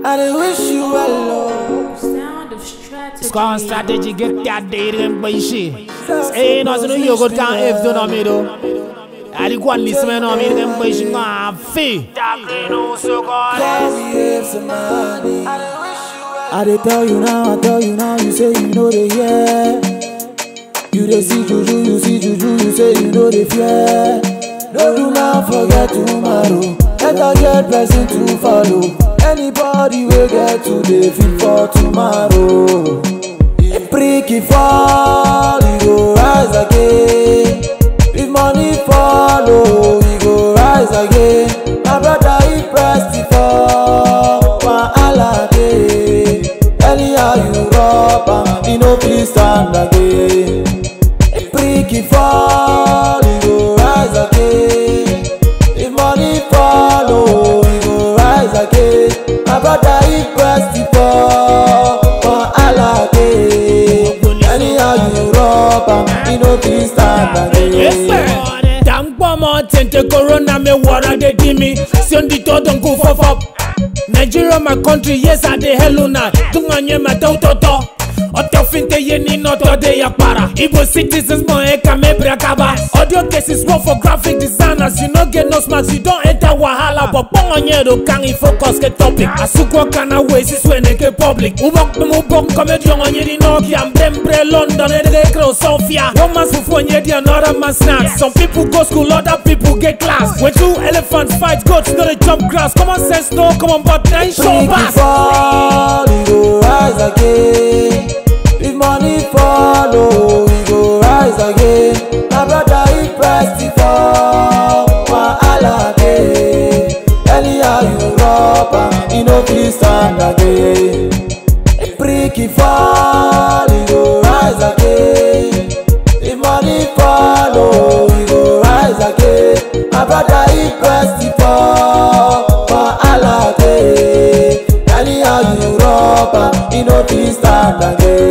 I dey wish you well. Sound of strategy. Squad strategy get that dating boy shit. Hey, no, so no you go down if don't know me though. I dey go and listen on me them boy shit go fee. Carry some money. I dey tell you now, you say you know they hear. You dey see juju, you see juju, you say you know they fear. No do not forget tomorrow. Let us get person to follow. Anybody will get today, feel for tomorrow. If pricky fall, he go rise again. If money follow, he go rise again. My brother, he pressed it for wahala dey. Anyhow you rub am, he no fit stand again. If pricky fall, he go rise again. If money follow, he go rise again. My brother, he pressed it for wahala dey. Anyhow you rub am, he no fit stand again. Damn bomb tente corona me water they give me. Send don't go for Nigeria my country, yes I de heluna. Tunganye ma toto. Otofinte ye ni noto de ya para. Igbo citizens mo eka me brakaba. Audio cases work for graphic designers. You no get no smarts, you don't enter wahala. But pongonye do kangi focus ke topic. Asukwa kana ways is when ke public. Ubok comedian on ye di Nokia. Mbrembre London e de kro Sofia. One man's for nye di another man's snacks. Some people go school, other people get class. When two elephants fight goats, no they jump grass. Common sense no, come on but then show pass. Fall, he go rise again. If money follow, we go rise again. My brother, he pressed it for wahala dey. Anyhow you rub am, he no fit stand again. If pricky fall, he go rise again. If money follow, we go rise again. My brother, he pressed it for wahala dey. Anyhow you rub am, he no fit stand again.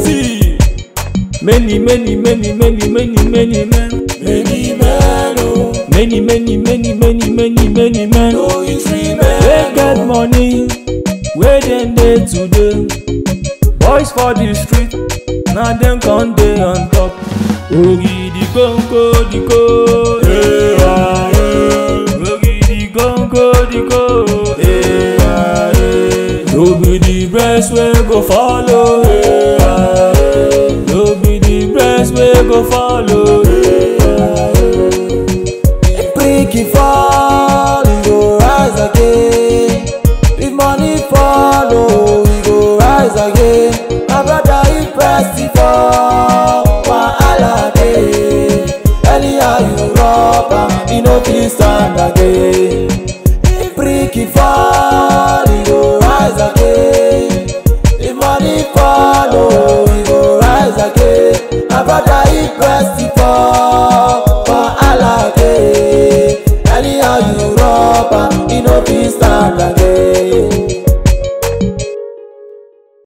Many men. Many men, oh. Many men. No, you three men. They get money, where them day today. Boys for the street, now them can't day on top. Ogi di gongo di go, Ogi di gongo di go, no be the breast we go follow, no be the breast we go follow. If pricky fall, he go rise again. If money fall,